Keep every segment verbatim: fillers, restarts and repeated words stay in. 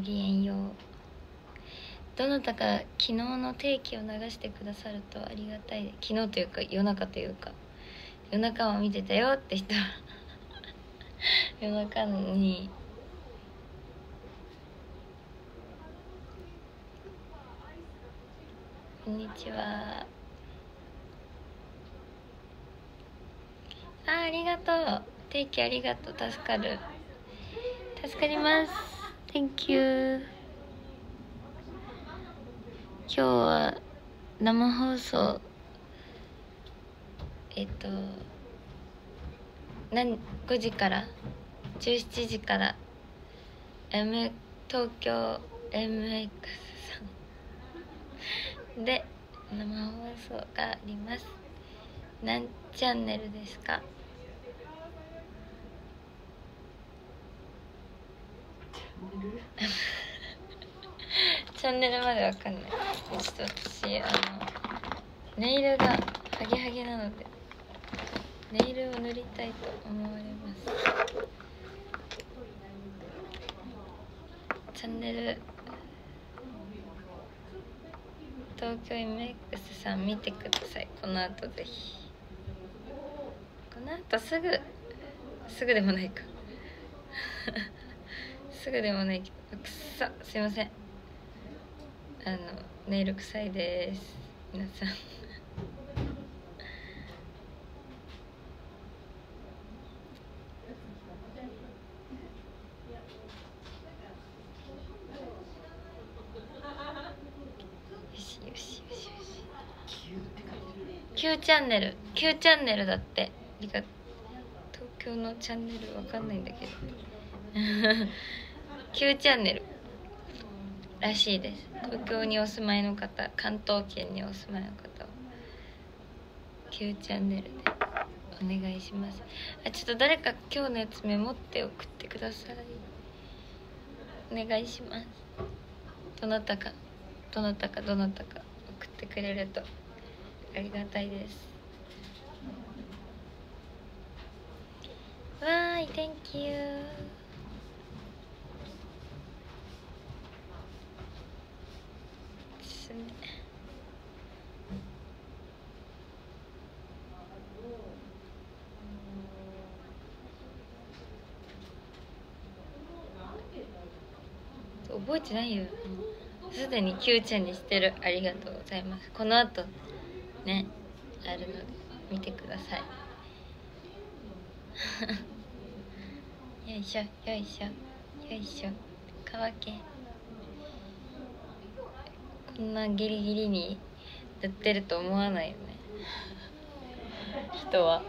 きげんよう。どなたか昨日の定期を流してくださるとありがたい。昨日というか夜中というか、夜中は見てたよって人は夜中にこんにちは。あ、ありがとう。定期ありがとう。助かる。助かります。Thank you。今日は生放送、えっと何ごじからじゅうしちじから M 東京 エムエックス さんで生放送があります。何チャンネルですか？チャンネルまでわかんない。ちょっと私あのネイルがハゲハゲなのでネイルを塗りたいと思われます。チャンネル東京 エムエックス さん見てください。この後ぜひ。この後すぐすぐでもないかすぐでもないけど、くっさすいません、あのネイル臭いです皆さんきゅうチャンネルきゅうチャンネルだって。ありがとう。東京のチャンネルわかんないんだけどきゅうチャンネルらしいです。東京にお住まいの方、関東圏にお住まいの方はきゅうチャンネルでお願いします。あ、ちょっと誰か今日のやつメモって送ってください。お願いします。どなたかどなたかどなたか送ってくれるとありがたいです。わーい、Thank you。ですね。覚えてないよ。すでにきゅうちゃんにしてる。ありがとうございます。この後ねあるので見てくださいよいしょよいしょよいしょ。乾け。こんなギリギリに塗ってると思わないよね人は。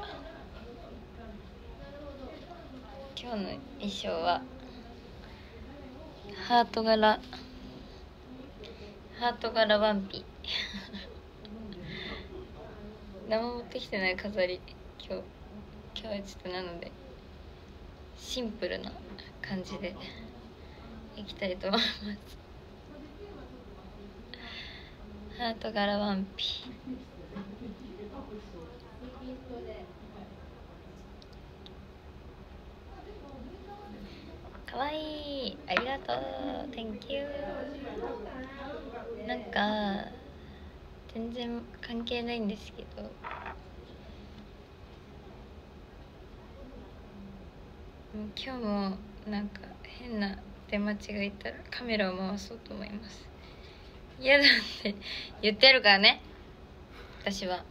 今日の衣装はハート柄ハート柄ワンピ何も持ってきてない飾り。今日今日はちょっとなのでシンプルな感じでいきたいと思います。ハート柄ワンピ。かわいい。ありがとう。Thank you。なんか全然関係ないんですけど、今日もなんか変な出間違えたらカメラを回そうと思います。嫌だって言ってるからね、私は。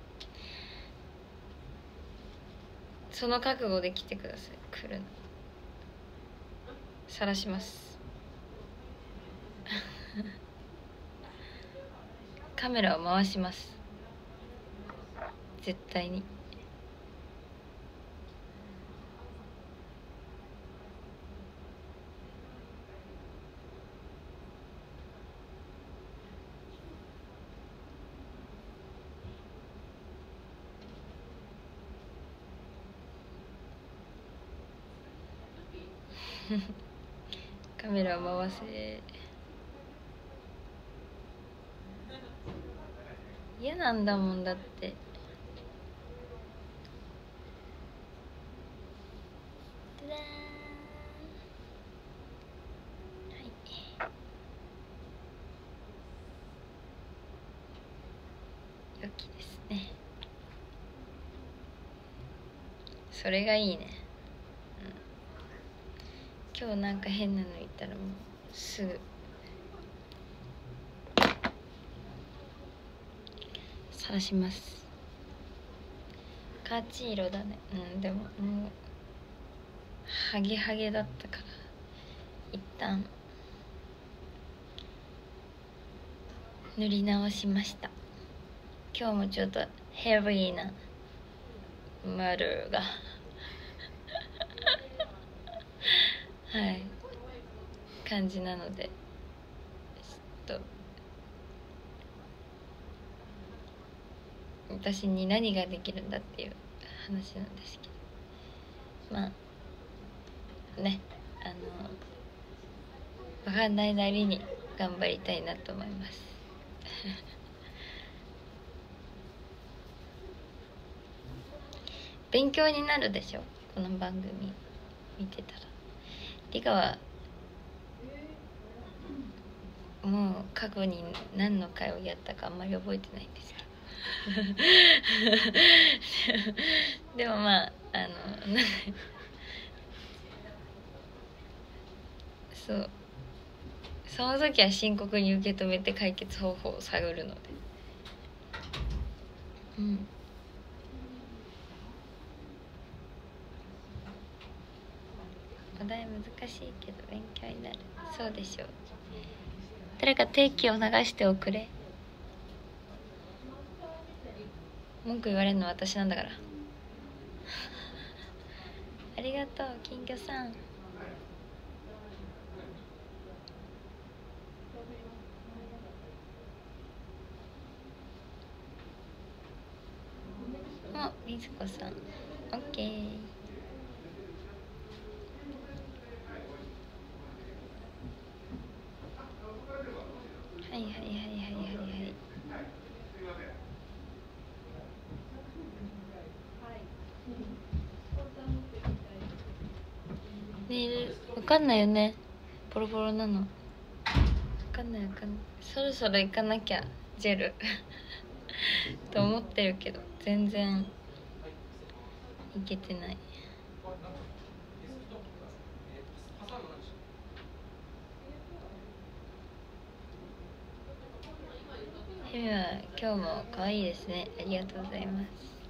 その覚悟で来てください。来るの晒しますカメラを回します、絶対に。カメラを回せ。嫌なんだもんだって。はい、 気ですね。それがいいね、うん、今日なんか変なの言ったらもうすぐ晒します。カーチ色だね。うん、でももうハゲハゲだったから一旦塗り直しました。今日もちょっとヘビーな丸がはい感じなので、ちょっと私に何ができるんだっていう話なんですけど、まあね、あの分かんないなりに頑張りたいなと思います勉強になるでしょ、この番組見てたら。リカはもう過去に何の回をやったかあんまり覚えてないんですけどでもまああのそうその時は深刻に受け止めて解決方法を探るので、うん、お題難しいけど勉強になる。そうでしょう。誰か定期を流しておくれ。文句言われるのは私なんだからありがとう金魚さん。お、みずこさんオッケー。はいはいはいはいはいはいネイルわかんないよね、ボロボロなの。わかんないわかんない。そろそろ行かなきゃジェルと思ってるけど全然行けてない。ヘミは今日も可愛いですね。ありがとうございます。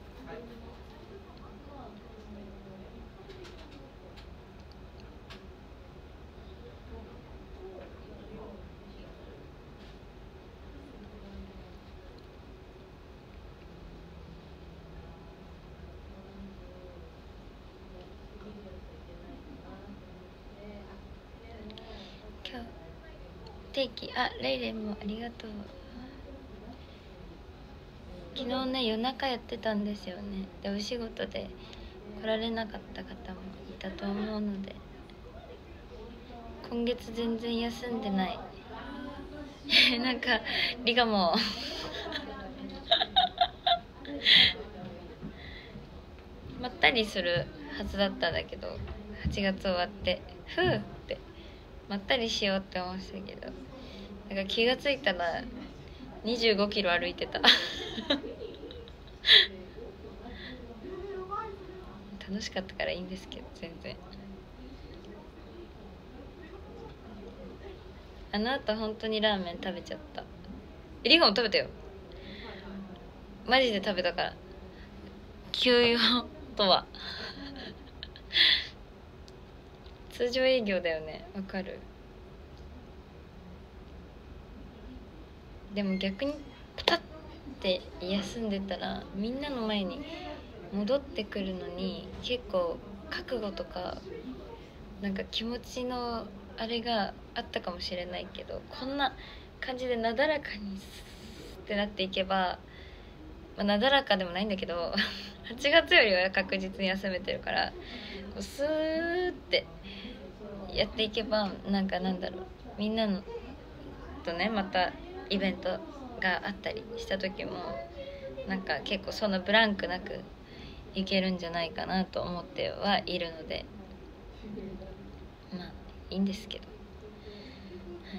今日定期、あ、レイレイもありがとう。昨日ね夜中やってたんですよね。でお仕事で来られなかった方もいたと思うので、今月全然休んでないなんかリガもまったりするはずだったんだけど、はちがつ終わってふうってまったりしようって思ってたけど、なんか気がついたらにじゅうごキロ歩いてた楽しかったからいいんですけど、全然あの後本当にラーメン食べちゃった。え、リガも食べたよ、マジで食べたから。休養とは通常営業だよね、わかる。でも逆にパタッて休んでたらみんなの前に戻ってくるのに結構覚悟とかなんか気持ちのあれがあったかもしれないけど、こんな感じでなだらかにスーってなっていけば、まあ、なだらかでもないんだけどはちがつよりは確実に休めてるから、こうスーってやっていけば、なんかなんだろう、みんなのとねまたイベントがあったりした時もなんか結構そんなブランクなくいけるんじゃないかなと思ってはいるので、まあいいんですけど、はい。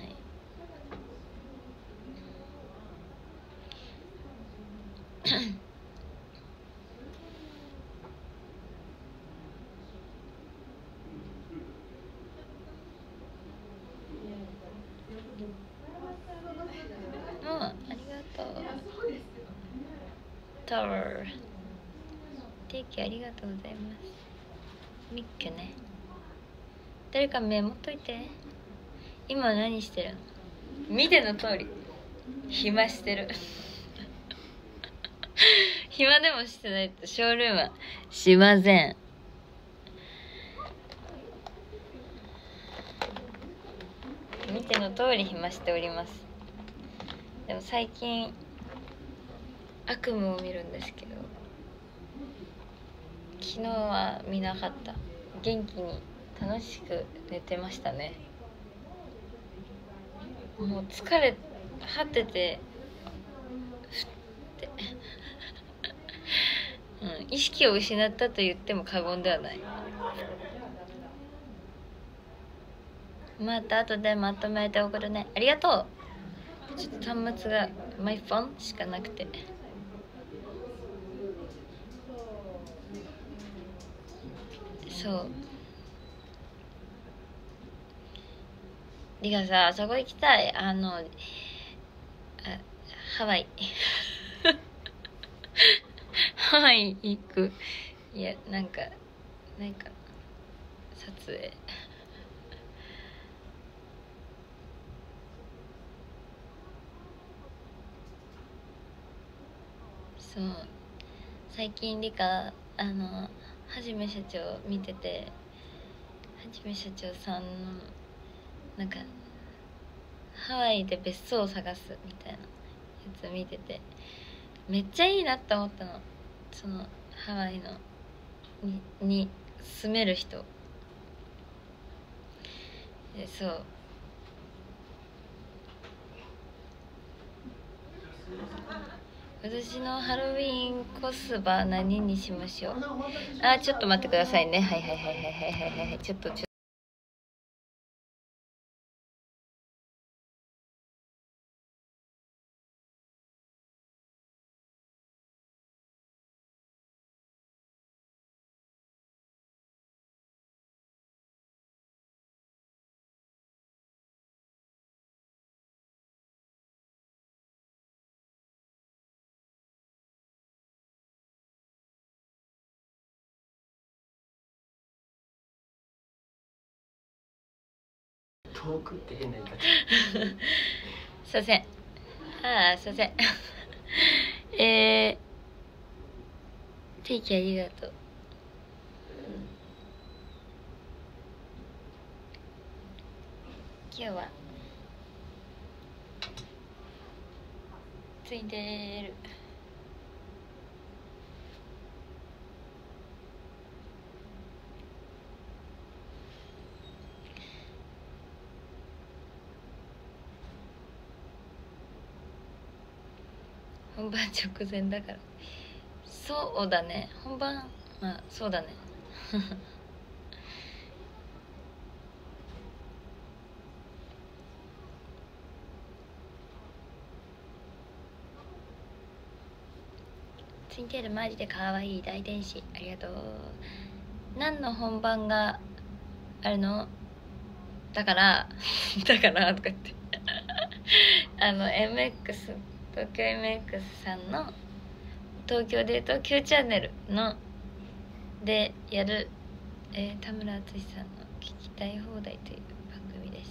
ありがとう。タワーケーキありがとうございます。ミックね、誰かメモっといて。今何してるの？見ての通り暇してる暇でもしてないとショールームはしません。見ての通り暇しております。でも最近悪夢を見るんですけど、昨日は見なかった。元気に楽しく寝てましたね。もう疲れ果ててふってうん、意識を失ったと言っても過言ではない。また後でまとめて送るね。ありがとう。ちょっと端末がマイフォンしかなくて。そうリカさ、あそこ行きたい。あのあハワイハワイ行く。いやなんかないかな撮影そう最近リカあのはじめ社長見てて、はじめ社長さんのなんかハワイで別荘を探すみたいなやつ見ててめっちゃいいなって思ったの。そのハワイのにに住める人で、そう私のハロウィンコスバ何にしましょう。あ、ちょっと待ってくださいね。はいはいはいはいはいはいはいちょっとちょっと遠くって変な言い方すいません。ああすいませんえー、定期ありがとう。今日はついてる。本番直前だから。そうだね、本番まあそうだねツインテールマジで可愛い大天使ありがとう。何の本番があるの？だからだからとか言ってあの エムエックス 東京 エムエックス さんの東京でいうと Q チャンネルのでやる、えー、田村淳さんの聞きたい放題という番組です。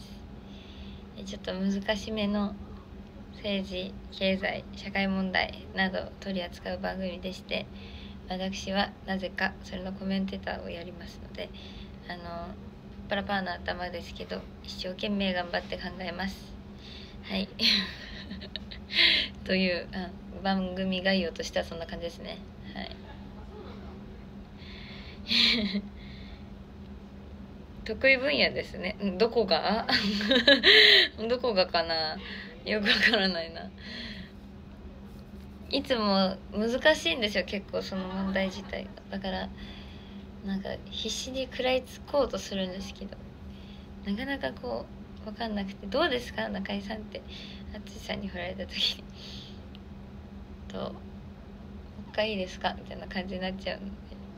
ちょっと難しめの政治経済社会問題などを取り扱う番組でして、私はなぜかそれのコメンテーターをやりますので、あのパラパーな頭ですけど一生懸命頑張って考えます。はいというあ番組概要としてはそんな感じですね。はい得意分野ですね。どこがどこがかな、よくわからないな。いつも難しいんですよ結構その問題自体が。だからなんか必死に食らいつこうとするんですけど、なかなかこう分かんなくて。どうですか中井さんって、淳さんに振られた時にと仲いいですかみたいな感じになっちゃうので、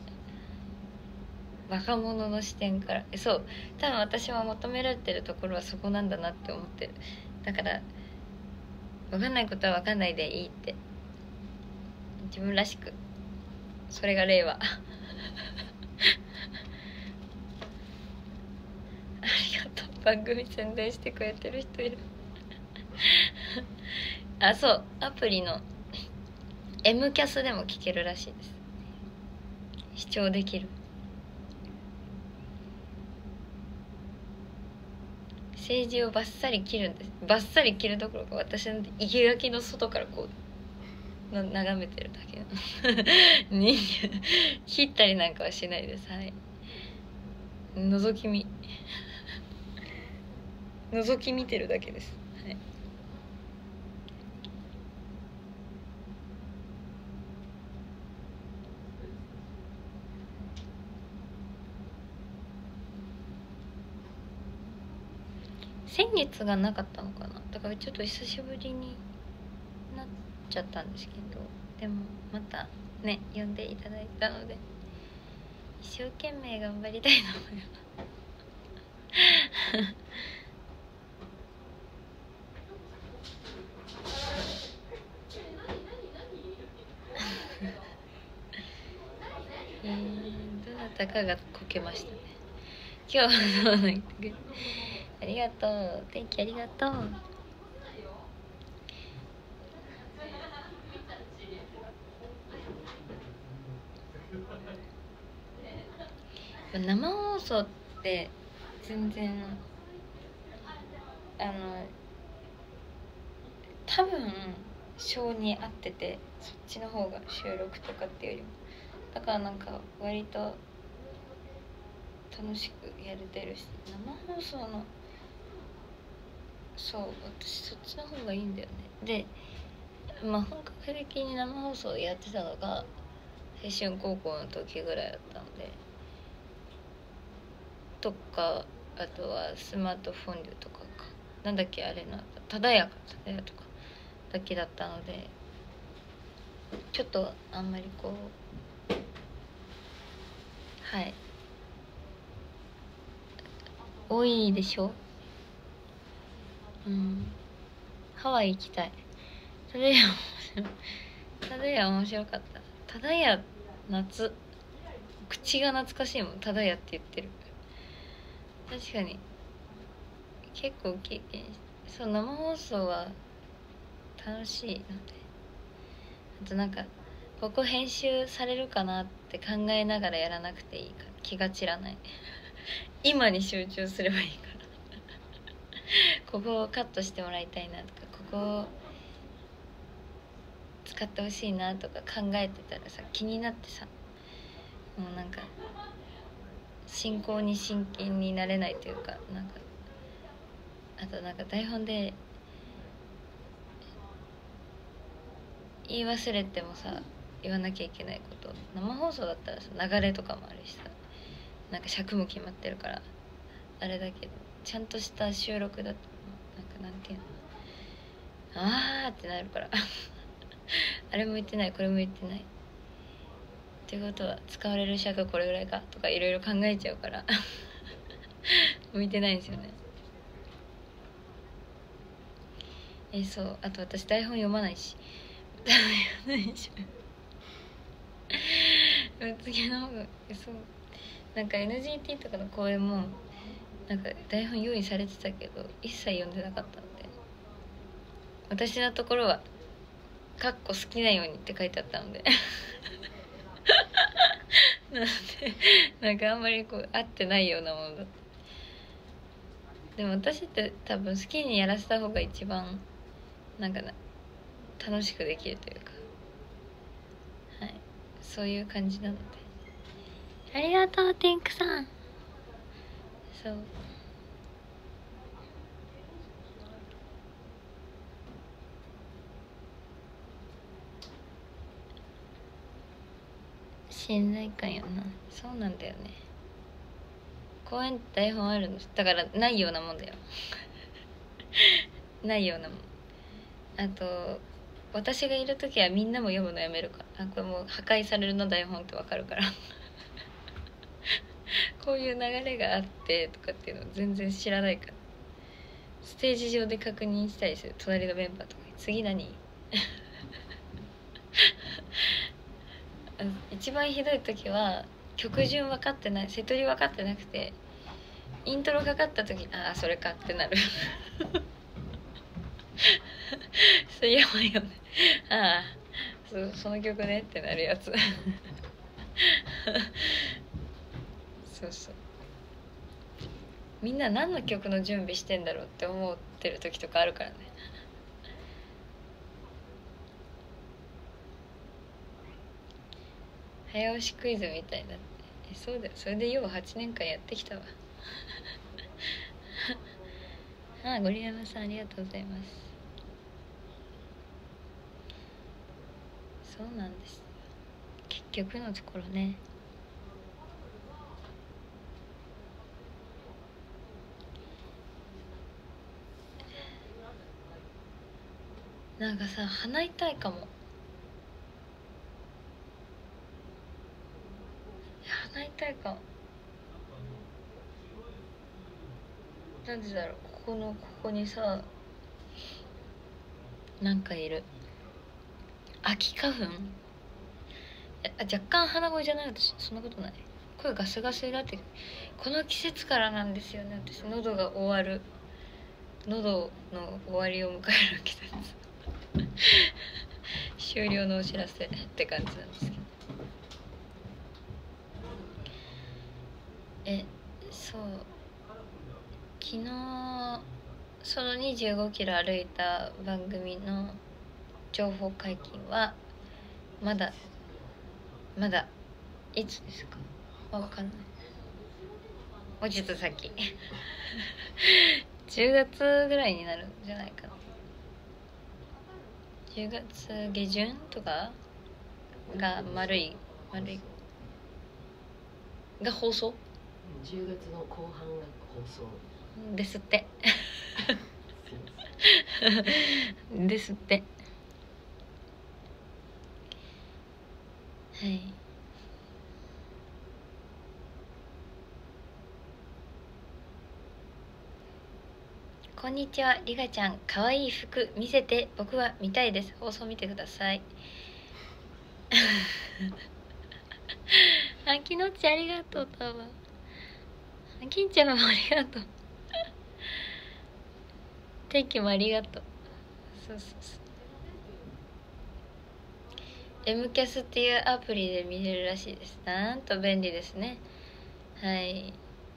若者の視点から、そう多分私は求められてるところはそこなんだなって思ってる。だから分かんないことは分かんないでいいって、自分らしく、それが令和ありがとう、番組宣伝してくれてる人いるあ、そうアプリの M キャスでも聞けるらしいです。視聴できる。政治をバッサリ切るんです。バッサリ切るどころか、私の生垣の外からこうの眺めてるだけな人間切ったりなんかはしないです。はい、覗き見覗き見てるだけです。はい、先月がなかったのかな、だからちょっと久しぶりになっちゃったんですけど、でもまたね呼んでいただいたので一生懸命頑張りたいと思いますえー、どなたかがこけましたね今日は。そうなんだけど、ありがとう、天気ありがとう。生放送って全然あの多分性に合ってて、そっちの方が収録とかっていうよりも、だからなんか割と楽しくやれてるし、生放送のそう私そっちの方がいいんだよね。でまあ本格的に生放送やってたのが青春高校の時ぐらいだったので、とかあとはスマートフォンデュとかかなんだっけあれな、ただやかただやとかだけだったので、ちょっとあんまりこうはい多いでしょ。うん、ハワイ行きたい。ただや面白い、ただや面白かった。ただや夏、口が懐かしいもん、ただやって言ってる。確かに結構経験して、そう生放送は楽しいので、あとなんかここ編集されるかなって考えながらやらなくていいから気が散らない今に集中すればいいからここをカットしてもらいたいなとか、ここを使ってほしいなとか考えてたらさ、気になってさ、もうなんか進行に真剣になれないというか、なんかあとなんか台本で言い忘れてもさ言わなきゃいけないこと、生放送だったらさ流れとかもあるしさ、なんか尺も決まってるからあれだけど、ちゃんとした収録だとなんかなんていうの、あーってなるからあれも言ってないこれも言ってないってことは使われる尺これぐらいかとかいろいろ考えちゃうから向いてないんですよね。えそうあと私台本読まないし読まないし次の方がそうなんか エヌジーティー とかの公演もなんか台本用意されてたけど一切読んでなかったので、私のところは「かっこ好きなように」って書いてあったのでなんでなんかあんまりこう合ってないようなものだった。でも私って多分好きにやらせた方が一番なんかな楽しくできるというか、はい、そういう感じなので。ありがとうテンクさん。そう信頼感よな。そうなんだよね。公演って台本あるのだからないようなもんだよないようなもん。あと私がいる時はみんなも読むのやめるから。あ、これもう破壊されるの台本ってわかるからこういう流れがあってとかっていうの全然知らないから、ステージ上で確認したりする。隣のメンバーとかに次何一番ひどい時は曲順分かってない、セトリ分かってなくてイントロかかった時にああそれかってなるそれやばいよねああ そ, その曲ねってなるやつそうそう、みんな何の曲の準備してんだろうって思ってる時とかあるからね早押しクイズみたいになって。えそうだよ、それでようはちねんかんやってきたわああ、ゴリラマさんありがとうございます。そうなんです、結局のところね。なんかさ、鼻痛いかも。鼻痛いかも。なんでだろう、ここのここにさなんかいる。秋花粉。あ、若干鼻声じゃない私、そんなことない。声ガスガスになってこの季節からなんですよね。私喉が終わる、喉の終わりを迎える季節終了のお知らせって感じなんですけど、えそう昨日そのにじゅうごキロ歩いた番組の情報解禁はまだまだいつですかわかんない。もうちょっと先じゅうがつぐらいになるんじゃないかな。じゅうがつ下旬とかが丸い丸いが放送、 じゅうがつの後半が放送ですってですって。はい、こんにちは、リガちゃん、かわいい服見せて、僕は見たいです。放送見てくださいあきのっちありがとう。たわあきんちゃんもありがとうていきもありがとう。そうそうそう、 M キャスっていうアプリで見れるらしいです。なんと便利ですね。はい、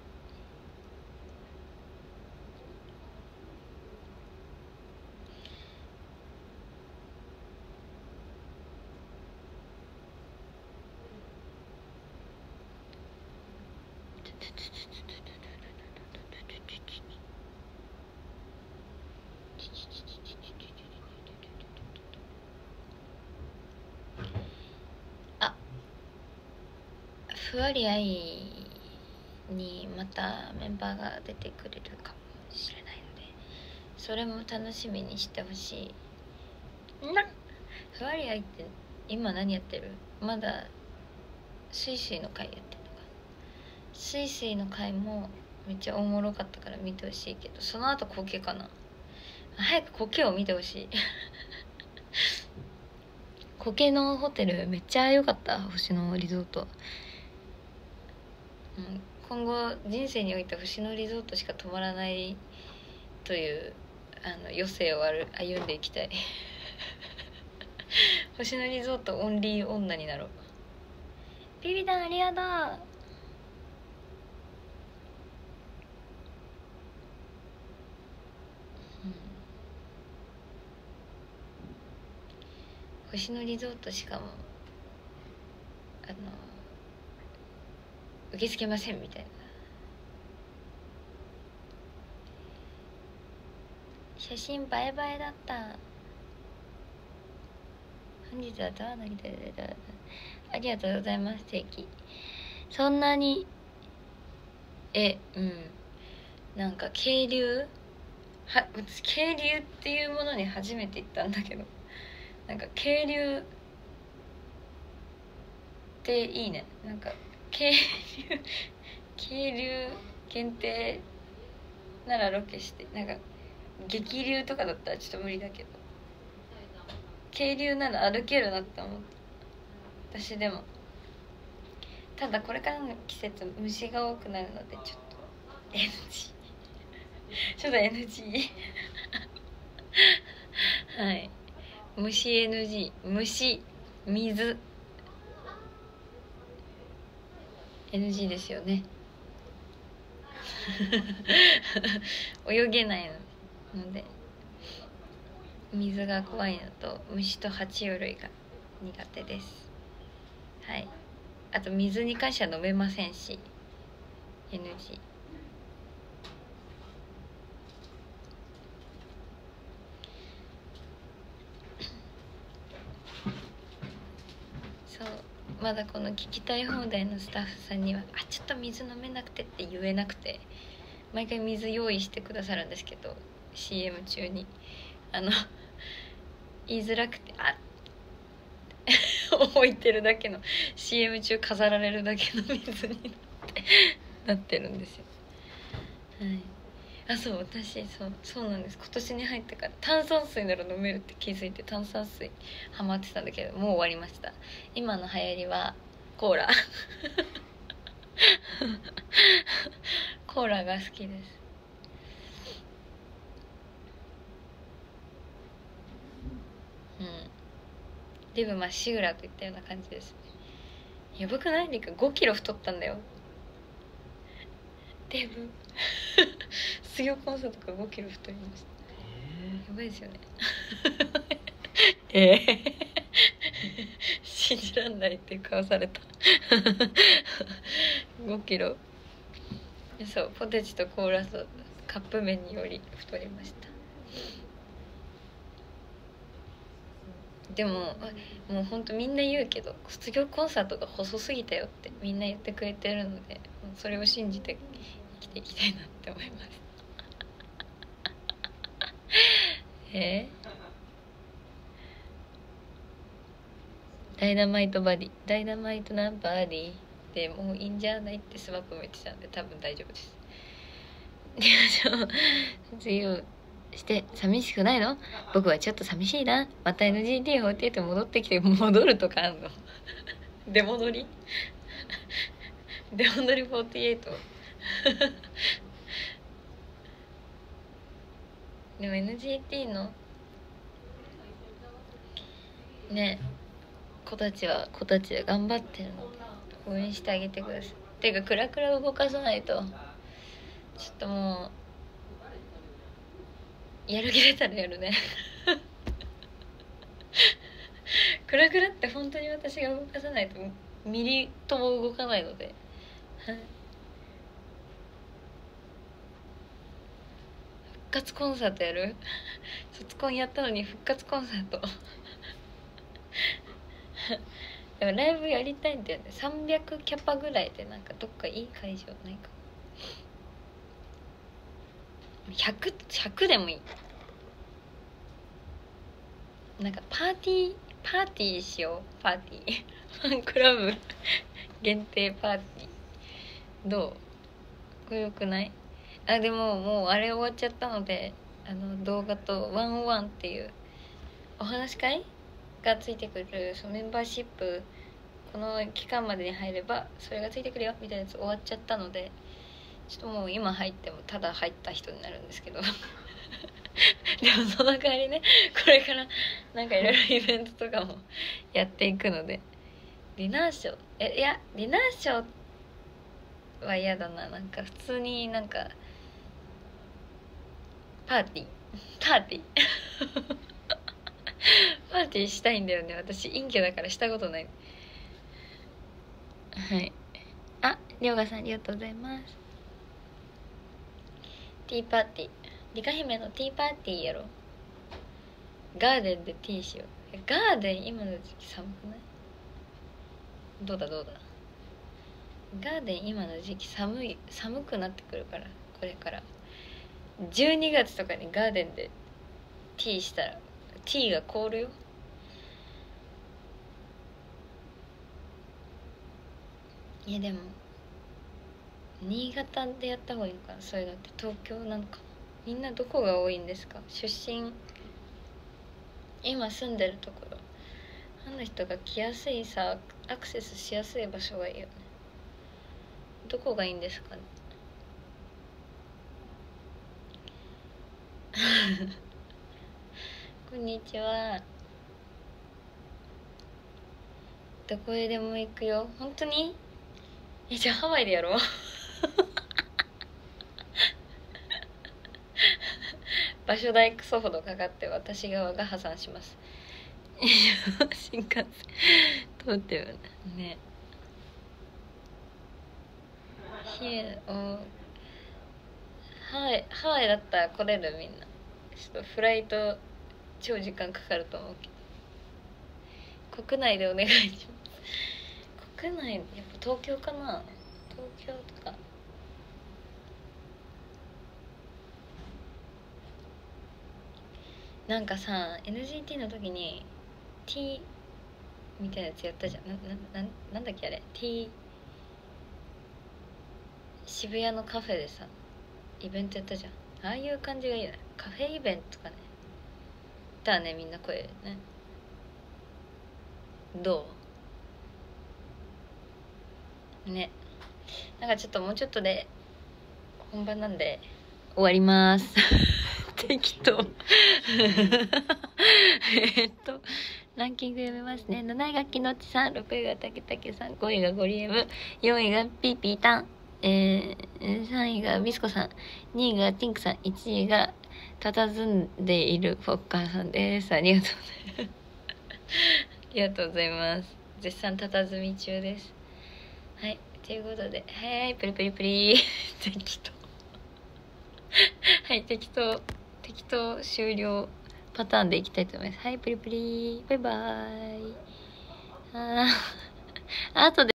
あ、ふわりあいにまたメンバーが出てくれるかもしれないので、それも楽しみにしてほしいな。ふわりあいって今何やってる？まだスイスイの回やってるのか。スイスイの回もめっちゃおもろかったから見てほしいけど、その後コケかな。早くコケを見てほしいコケのホテルめっちゃ良かった。星野リゾート、うん、今後人生において星野リゾートしか泊まらないというあの余生を歩んでいきたい星野リゾートオンリー女になろう。ビビダンありがとう。星野リゾートしかもあの受け付けませんみたいな。写真映え映えだった。本日はドアのりでありがとうございます。定期そんなにえうんなんか渓流は私渓流っていうものに初めて行ったんだけど、 なんか渓流っていいね。なんか渓流渓流限定ならロケして、なんか激流とかだったらちょっと無理だけど、渓流なら歩けるなって思った。私でもただこれからの季節虫が多くなるのでちょっと エヌジー ちょっと エヌジー はい、虫 エヌジー、 虫、水 エヌジー ですよね泳げないので、水が怖いのと虫と爬虫類が苦手です。はい、あと水に関しては飲めませんし エヌジー。 そう、まだこの聞きたい放題のスタッフさんには「あ、ちょっと水飲めなくて」って言えなくて、毎回水用意してくださるんですけど シーエム 中にあの言いづらくて「あっ」置いてるだけの シーエム 中飾られるだけの水になってなってるんですよ。はい、あ、そう、私そうそうなんです。今年に入ってから炭酸水なら飲めるって気づいて炭酸水ハマってたんだけど、もう終わりました。今の流行りはコーラコーラが好きです。うん、デブまっしぐらといったような感じですね。やばくない？リカごキロ太ったんだよ。デブ水曜コンサートからごキロ太りました。えー、やばいですよねえー、信じらんないっていう顔されたごキロ。そう、ポテチとコーラとカップ麺により太りました。でももうほんとみんな言うけど、卒業コンサートが細すぎたよってみんな言ってくれてるので、それを信じて生きていきたいなって思いますえー、ダイナマイトバディ、ダイナマイトなバディでもういいんじゃないってスマップも言ってたんで多分大丈夫です。卒業して寂しくないの？僕はちょっと寂しいな。また エヌジーティーフォーティーエイト 戻ってきて戻るとかあんの出戻り出戻りフォーティーエイトでも エヌジーティー のね子たちは子たちで頑張ってるので応援してあげてください。ていうかクラクラ動かさないとちょっともうやる気出たらやるねクラクラって本当に私が動かさないとミリとも動かないので復活コンサートやる卒コンやったのに復活コンサートでもライブやりたいんだよね。さんびゃくキャパぐらいでなんかどっかいい会場ないか。ひゃく、ひゃくでもいい。なんかパーティーパーティーしよう。パーティーファンクラブ限定パーティーどう？これよくない？あ、でももうあれ終わっちゃったので、あの動画とワンオンワンっていうお話し会がついてくる、そのメンバーシップこの期間までに入ればそれがついてくるよみたいなやつ終わっちゃったので、ちょっともう今入ってもただ入った人になるんですけどでもその代わりね、これからなんかいろいろイベントとかもやっていくので、ディナーショーえいやディナーショーは嫌だな。なんか普通になんかパーティーパーティーパーティーしたいんだよね。私陰キャだからしたことない。はい、あ、りょうがさんありがとうございます。ティーパーティー、リカ姫のティーパーティーやろ。ガーデンでティーしよう。ガーデン今の時期寒くない？どうだどうだ。ガーデン今の時期寒い寒くなってくるから、これからじゅうにがつとかにガーデンでティーしたらティーが凍るよ。 いやでも新潟でやった方がいいのかな。それだって東京なのかな。みんなどこが多いんですか？出身、今住んでるところ、あの人が来やすいさ、アクセスしやすい場所がいいよね。どこがいいんですかね。こんにちは。どこへでも行くよ。本当に？え、じゃあハワイでやろう。場所代クソほどかかって私側が破産します。新幹線通ってるね。Here をハワイハワイだったら来れる？みんなちょっとフライト超時間かかると思うけど、国内でお願いします。国内やっぱ東京かな。東京とかなんかさ エヌジーティー の時に T みたいなやつやったじゃん。ななななんだっけあれ T 渋谷のカフェでさイベントやったじゃん。ああいう感じがいいよね。カフェイベントとかね。だからねみんな声ね。どうね。なんかちょっともうちょっとで本番なんで終わります適当えっとランキング読めますね。なないがきのちさん、ろくいがたけたけさん、ごいがゴリエム、よんいがピーピータン、えー、さんいがビスコさん、にいがティンクさん、いちいが佇んでいるフォッカーさんです。ありがとうございますありがとうございます。絶賛佇み中です。はい、ということで、はいプリプリプリ適当はい適当適当終了パターンでいきたいと思います。はいプリプリバイバーイ。あーあとで